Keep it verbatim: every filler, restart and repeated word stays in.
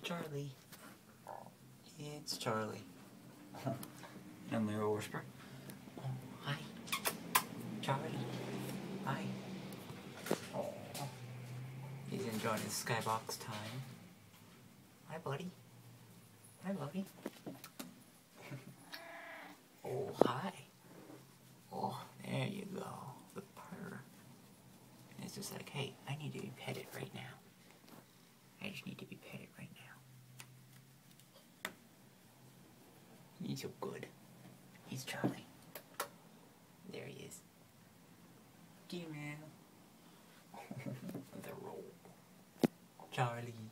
Charlie. It's Charlie. And we will whisper. Oh, hi. Charlie. Hi. Oh. He's enjoying his skybox time. Hi, buddy. Hi, buddy. Oh, hi. Oh, there you go. The purr. And it's just like, hey, I need to be petted right now. I just need to be petted right now. He's so good. He's Charlie. There he is. Get him, man. The roll. Charlie.